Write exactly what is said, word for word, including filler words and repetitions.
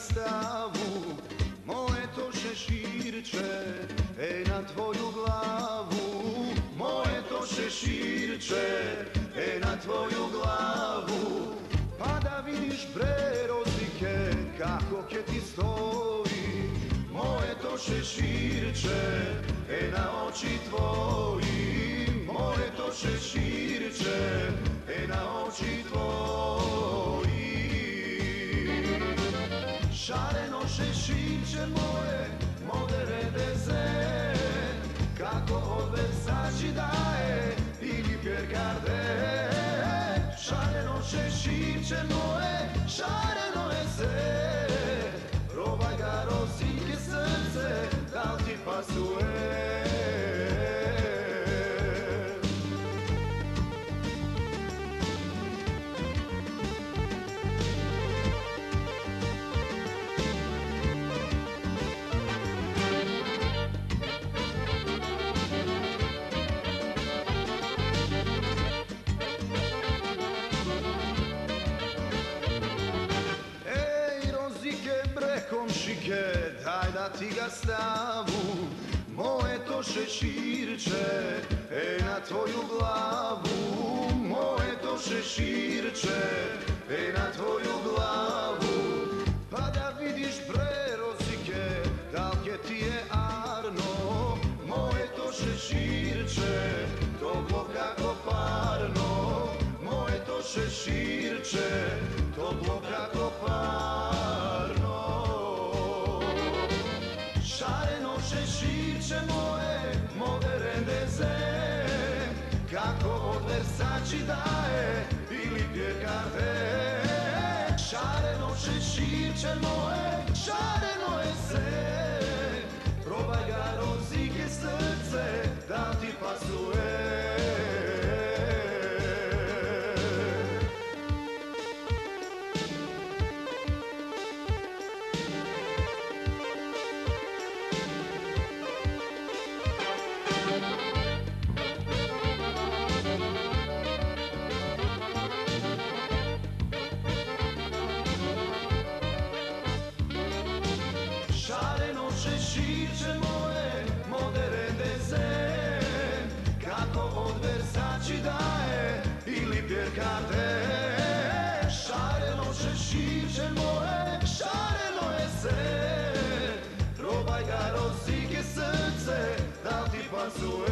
stavu, moje to šeširče, ej na tvoju glavu. Moje to šeširče, ej na tvoju glavu. Pa da vidiš bre rozike, kako ke ti stoji. Moje to šeširče, ej na oči tvoji. Moje to šeširče, ej na oči tvoji. Šareno šeširče moje, modere deze, kako od Versace daje ili Pierre Cardin. Šareno šeširče moje, šareno je se, probaj ga rozike srce, da li ti pasuje. Komšike, daj da ti ga stavu, moje to šeširče, ej na tvoju glavu. Moje to šeširče, ej na tvoju glavu. Pa da vidiš bre rozike, da li ti je arno. Moje to šeširče, toplo kako parno. Moje to šeširče, toplo kako parno. Šareno šeširče moje, modern dezen, kako od Versace daje ili Pierre Cardin. Šareno šeširče moje, šareno je se, probaj ga rozike srce, da ti pasuje. Šareno šeširče moje, modern dezen, kako od Versace daje ili Pierre Cardin. Šareno šeširče moje, šareno je se, probaj ga rozike srce, da li ti pasuje.